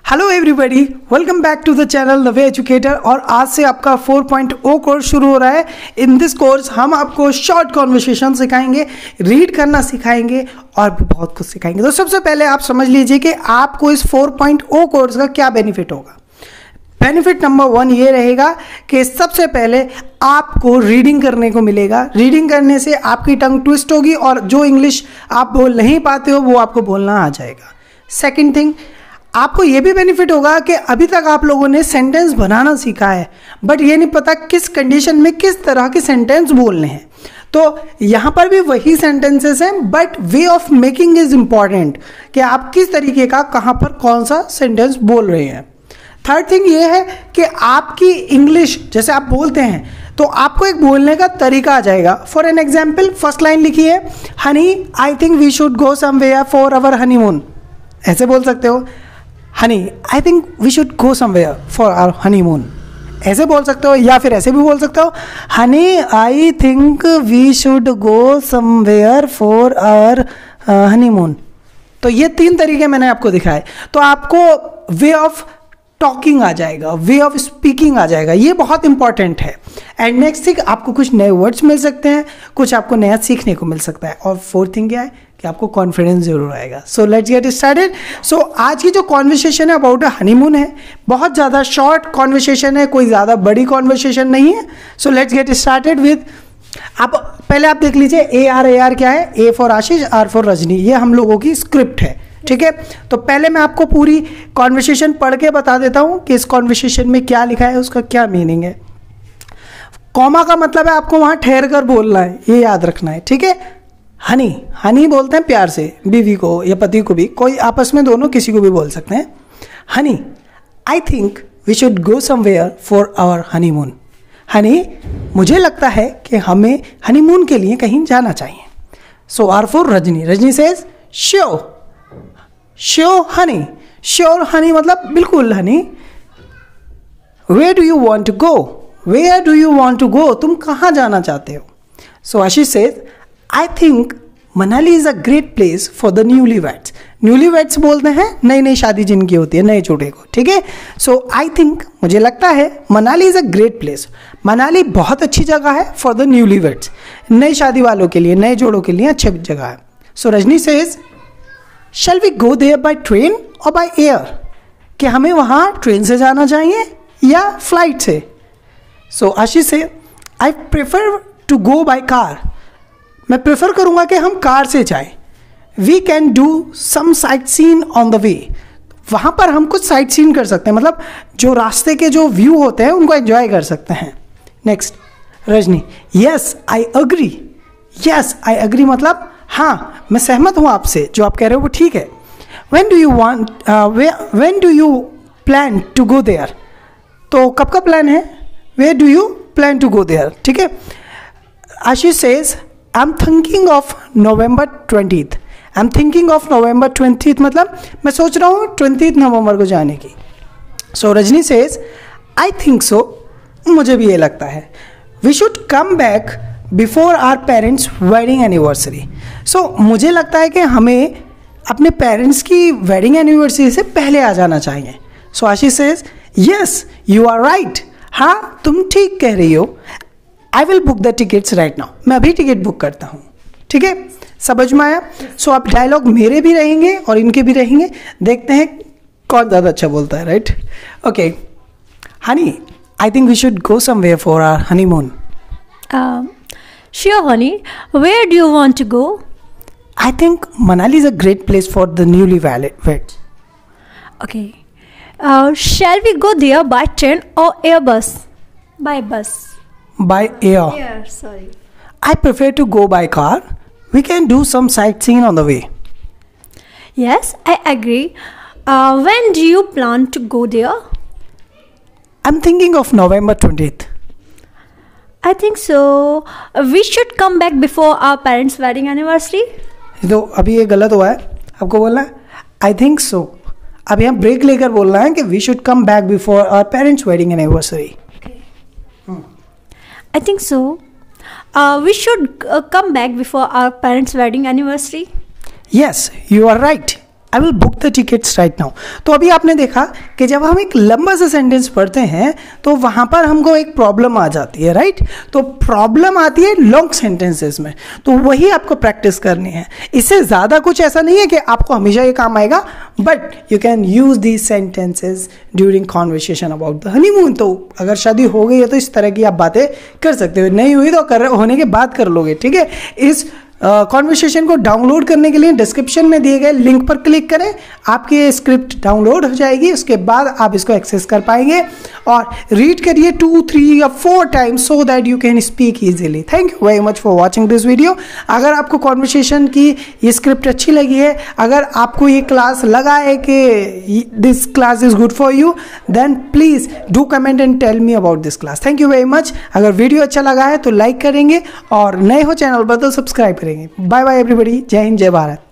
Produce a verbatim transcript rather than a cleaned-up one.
Hello everybody, welcome back to the channel the way educator. और आज से आपका फोर पॉइंट ओ कोर्स शुरू हो रहा है। इन दिस कोर्स हम आपको शॉर्ट कॉन्वर्सेशन सिखाएंगे, रीड करना सिखाएंगे और भी बहुत कुछ सिखाएंगे। तो सबसे पहले आप समझ लीजिए कि आपको इस फोर पॉइंट ओ कोर्स का क्या बेनिफिट होगा। बेनिफिट नंबर वन ये रहेगा कि सबसे पहले आपको रीडिंग करने को मिलेगा। रीडिंग करने से आपकी टंग ट्विस्ट होगी और जो इंग्लिश आप बोल नहीं पाते हो वो आपको बोलना आ जाएगा। सेकंड थिंग, आपको ये भी बेनिफिट होगा कि अभी तक आप लोगों ने सेंटेंस बनाना सीखा है, बट ये नहीं पता किस कंडीशन में किस तरह के सेंटेंस बोलने हैं। तो यहाँ पर भी वही सेंटेंसेस हैं, but way of making is important कि आप किस तरीके का कहाँ पर कौन सा सेंटेंस बोल रहे हैं। थर्ड थिंग ये है कि आपकी इंग्लिश जैसे आप बोलते हैं तो आपको एक बोलने का तरीका आ जाएगा। For an example, first line लिखी है, honey I think we should go somewhere for our honeymoon. ऐसे बोल सकते हो, honey I think we should go somewhere for our honeymoon. ऐसे बोल सकते हो, या फिर ऐसे भी बोल सकते हो, honey I think we should go somewhere for our honeymoon. तो ये तीन तरीके मैंने आपको दिखाए, तो आपको वे ऑफ टॉकिंग आ जाएगा, वे ऑफ स्पीकिंग आ जाएगा। ये बहुत इंपॉर्टेंट है। एंड नेक्स्ट थिंग, आपको कुछ नए वर्ड्स मिल सकते हैं, कुछ आपको नया सीखने को मिल सकता है। और फोर्थ थिंग क्या है कि आपको कॉन्फिडेंस जरूर आएगा। So let's get started. So आज की जो कॉन्वर्सेशन है अबाउट अ हनीमून है, बहुत ज़्यादा शॉर्ट कॉन्वर्सेशन है, कोई ज़्यादा बड़ी कॉन्वर्सेशन नहीं है। So let's get started with, आप पहले आप देख लीजिए ए आर ए आर क्या है। A for Ashish, R for Rajni, ये हम लोगों की स्क्रिप्ट है, ठीक है। तो पहले मैं आपको पूरी कॉन्वर्सेशन पढ़ के बता देता हूँ कि इस कॉन्वर्सेशन में क्या लिखा है, उसका क्या मीनिंग है। कॉमा का मतलब है आपको वहाँ ठहर कर बोलना है, ये याद रखना है, ठीक है। हनी, हनी बोलते हैं प्यार से बीवी को या पति को भी, कोई आपस में दोनों किसी को भी बोल सकते हैं। Honey I think we should go somewhere for our honeymoon. Honey मुझे लगता है कि हमें हनीमून के लिए कहीं जाना चाहिए। So R for Rajni, Rajni says sure, sure honey, sure honey मतलब बिल्कुल honey. Where do you want to go, where do you want to go, तुम कहाँ जाना चाहते हो। So Ashish says I think Manali is a great place for the newly weds. Newly weds बोलते हैं नई नई शादी जिनकी होती है, नए जोड़े को, ठीक है। सो आई थिंक मुझे लगता है Manali is a great place, Manali बहुत अच्छी जगह है फॉर द न्यूली वेड्स, नई शादी वालों के लिए, नए जोड़ों के लिए अच्छी जगह है। So Rajni says shall we go there by train और बाय एयर, कि हमें वहाँ ट्रेन से जाना चाहिए या फ्लाइट से। So Ashish says I prefer to go by car, मैं प्रेफर करूँगा कि हम कार से जाएं। We can do some sight seen on the way, वहाँ पर हम कुछ साइट सीन कर सकते हैं, मतलब जो रास्ते के जो व्यू होते हैं उनको एंजॉय कर सकते हैं। Next Rajni, yes I agree, yes I agree मतलब हाँ मैं सहमत हूँ आपसे, जो आप कह रहे हो वो ठीक है। When do you want, when do you plan to go there, तो कब का प्लान है, where do you plan to go there, ठीक है। Ashish says I am thinking of November twentieth, I am thinking of November twentieth मतलब मैं सोच रहा हूँ ट्वेंटीथ नवंबर को जाने की। So Rajni says I think so, मुझे भी ये लगता है। We should come back before our parents wedding anniversary. So मुझे लगता है कि हमें अपने पेरेंट्स की वेडिंग एनिवर्सरी से पहले आ जाना चाहिए। So Ashish says yes you are right, हाँ तुम ठीक कह रही हो। I will book the tickets right now, मैं अभी टिकट बुक करता हूँ, ठीक है। समझ में आया। सो अब डायलॉग मेरे भी रहेंगे और इनके भी रहेंगे, देखते हैं कौन ज़्यादा अच्छा बोलता है, right. Okay honey I think we should go somewhere for our honeymoon. Sure, honey. Where do you want to go? I think Manali is a great place for the newly weds. Okay. Uh, shall we go there by train or air bus? By bus. By air. Air, sorry. I prefer to go by car. We can do some sightseeing on the way. Yes, I agree. Uh, when do you plan to go there? I'm thinking of November twentieth. I think so. Uh, we should come back before our parents' wedding anniversary. तो अभी ये गलत हुआ है, आपको बोलना है आई think सो। अब यहाँ ब्रेक लेकर बोलना है कि we should come back before our parents wedding anniversary. I think so. Uh, we should uh, come back before our parents' wedding anniversary. Yes, you are right. I will book the tickets right now. तो अभी आपने देखा कि जब हम एक लंबा सा सेंटेंस पढ़ते हैं तो वहाँ पर हमको एक प्रॉब्लम आ जाती है, राइट। तो प्रॉब्लम आती है लॉन्ग सेंटेंसेस में, तो वही आपको प्रैक्टिस करनी है। इससे ज़्यादा कुछ ऐसा नहीं है कि आपको हमेशा ये काम आएगा, but you can use these sentences during conversation about the honeymoon. तो अगर शादी हो गई है तो इस तरह की आप बातें कर सकते हो, नहीं हुई तो कर होने के बाद कर लोगे, ठीक है। इस कॉन्वर्सेशन uh, को डाउनलोड करने के लिए डिस्क्रिप्शन में दिए गए लिंक पर क्लिक करें, आपकी ये स्क्रिप्ट डाउनलोड हो जाएगी, उसके बाद आप इसको एक्सेस कर पाएंगे और रीड करिए टू थ्री या four times so that you can speak easily. Thank you very much for watching this video. अगर आपको कॉन्वर्सेशन की ये स्क्रिप्ट अच्छी लगी है, अगर आपको ये क्लास लगा है कि this class is good for you, then please do comment and tell me about this class. Thank you very much. अगर वीडियो अच्छा लगा है तो लाइक करेंगे और नए हो चैनल पर तो सब्सक्राइब करेंगे। बाय बाय एवरीबॉडी, जय हिंद, जय भारत।